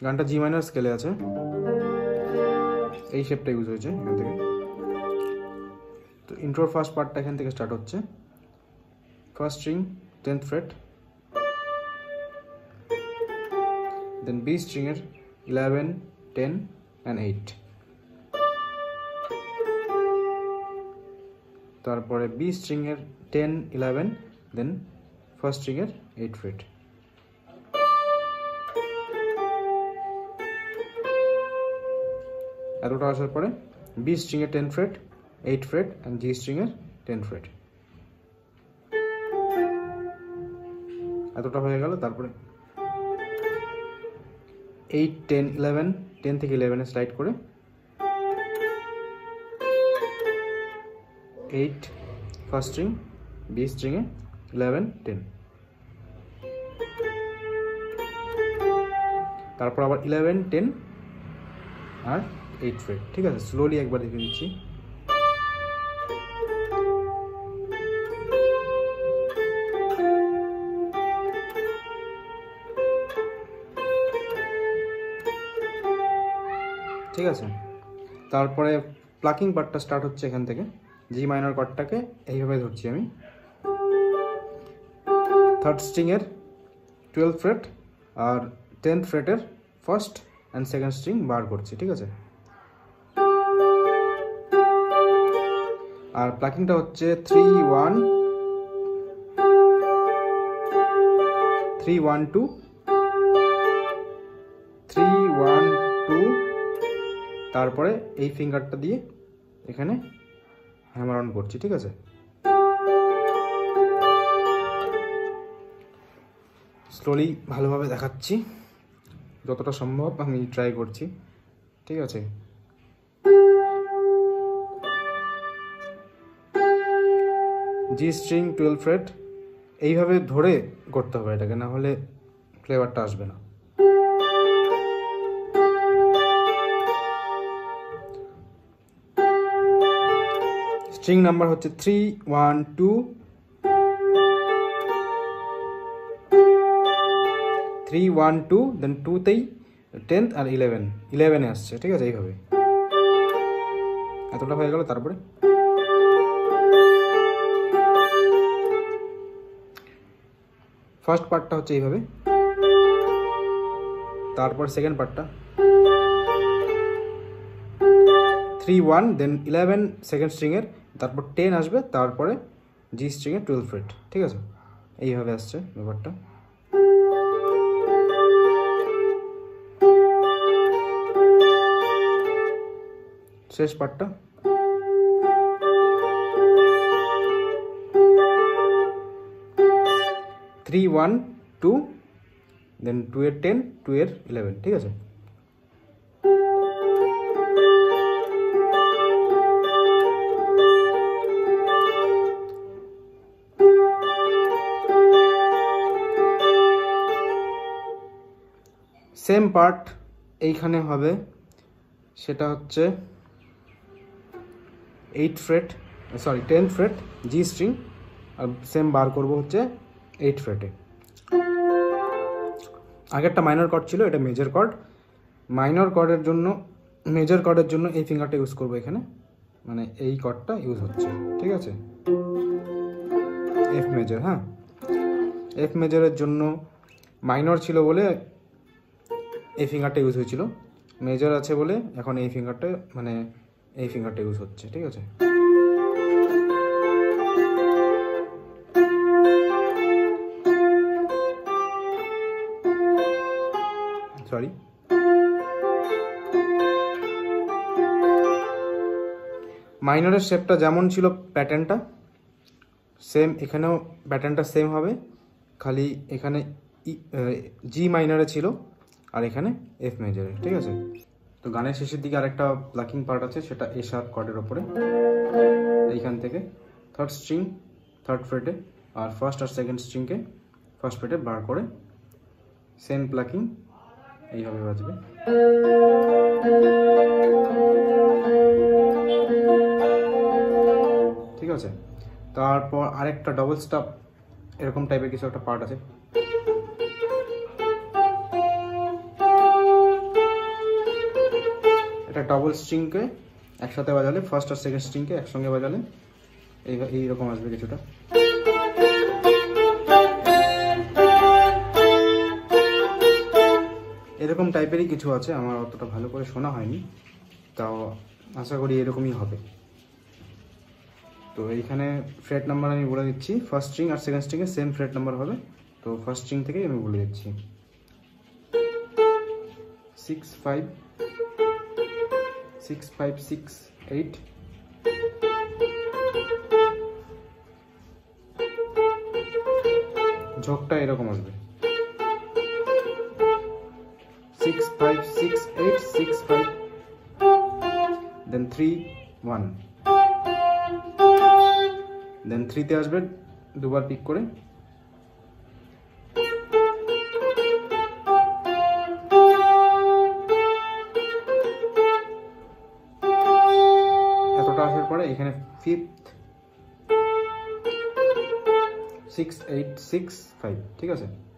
গানটা জি মাইনর স্কেলে আছে, এই শেপটা ইউজ হয়েছে এখান থেকে। তো ইন্ট্রোর ফার্স্ট পার্টটা এখান থেকে স্টার্ট হচ্ছে। First string 10th fret, then B string এর 11, 10 and 8, তারপরে বি স্ট্রিং এর 10, 11, দেন ফার্স্ট স্ট্রিং এর 8 ফ্রেট। এতটা আসার পরে বি স্ট্রিং এর 10 fret, 8 fret and G string এর 10 ফ্রেট। এতটা হয়ে গেল। তারপরে 8, 10, 11, 10 থেকে 11 এ স্লাইড করে 8 ফার্স্ট স্ট্রিং, বি স্ট্রিং এ 11, 10, তারপর আবার 11, 10 আর 8 ফ্রেট। ঠিক আছে, স্লোলি একবার দেখে দিচ্ছি। ঠিক আছে, তারপরে প্লাকিং পার্টটা স্টার্ট হচ্ছে এখান থেকে। জি মাইনর কর্ডটাকে এইভাবে ধরছি আমি, থার্ড স্ট্রিং এর 12 ফ্রেট আর 10th ফ্রেটের first and second string bar করছি। ঠিক আছে, আর প্লাকিংটা হচ্ছে 3 1 2 3 1 2, তারপরে এই ফিঙ্গারটা দিয়ে এখানে হ্যামার অন করছি। ঠিক আছে, স্লোলি ভালোভাবে দেখাচ্ছি, যতটা সম্ভব আমি ট্রাই করছি। ঠিক আছে, জি স্ট্রিং 12 ফ্রেট, এইভাবে ধরে করতে হবে এটাকে, না হলে ফ্লেভারটা আসবে না। স্ট্রিং নাম্বার হচ্ছে 3 1 2 3 1 2, দেন 2তেই 10th আর 11 এ আসছে। ঠিক আছে, এইভাবে এতটা হয়ে গেল। তারপরে ফার্স্ট পার্টটা হচ্ছে এইভাবে, তারপর সেকেন্ড পার্টটা 3 1, দেন 11 সেকেন্ড স্ট্রিং এর, তারপর 10 আসবে, তারপরে জি স্ট্রিং এর 12 ফ্রেট। ঠিক আছে, এইভাবে আসছে ব্যাপারটা। শেষ পার্টটা থ্রি 1 2, দেন 2 এর 10, 2 এর 11। ঠিক আছে, সেম পার্ট এইখানে হবে, সেটা হচ্ছে 8 fret, sorry 10 fret G string, আর সেম বার করব হচ্ছে 8 ফ্রেটে। আগেরটা মাইনর কর্ড ছিল, এটা মেজর কর্ড। মাইনর কর্ডের জন্য, মেজর কর্ডের জন্য এই ফিঙ্গারটা ইউজ করব এখানে, মানে এই কর্ডটা ইউজ হচ্ছে। ঠিক আছে, এফ মেজর। হ্যাঁ, এফ মেজরের জন্য মাইনর ছিল বলে এই ফিঙ্গারটা ইউজ হয়েছিল, মেজর আছে বলে এখন এই ফিঙ্গারটা, মানে এই ফিঙ্গারটা ইউজ হচ্ছে। ঠিক আছে, সরি, মাইনরের শেপটা যেমন ছিল প্যাটার্নটা সেম, এখানেও প্যাটার্নটা সেম হবে, খালি এখানে জি মাইনরে ছিল আর এখানে এফ মেজরে। ঠিক আছে, তো গানের শেষের দিকে আরেকটা প্লাকিং পার্ট আছে, সেটা এ শার্প কর্ডের ওপরে। এইখান থেকে থার্ড স্ট্রিং থার্ড ফ্রেটে আর ফার্স্ট আর সেকেন্ড স্ট্রিংকে ফার্স্ট ফ্রেটে বার করে সেম প্লাকিং এইভাবে বাজবে। ঠিক আছে, তারপর আরেকটা ডবল স্টপ এরকম টাইপের কিছু একটা পার্ট আছে। এটা ডবল স্ট্রিংকে একসাথে বাজালে, ফার্স্ট আর সেকেন্ড স্ট্রিংকে একসঙ্গে বাজালে এইরকম আসবে কিছুটা। এরকম টাইপেরই কিছু আছে, আমার অতটা ভালো করে শোনা হয়নি, তাও আশা করি এরকমই হবে। তো এইখানে ফ্রেট নাম্বার আমি বলে দিচ্ছি, ফার্স্ট স্ট্রিং আর সেকেন্ড স্ট্রিংয়ে সেম ফ্রেট নাম্বার হবে। তো ফার্স্ট স্ট্রিং থেকেই আমি বলে দিচ্ছি 6 5 6 5 6 8, ঝোঁকটা এরকম আসবে 6 5 6 8 6 5, দেন 3 1, দেন 3তে আসবে দুবার পিক করে, এতটা আসার পরে এখানে 5th 6 8 6 5, ঠিক আছে।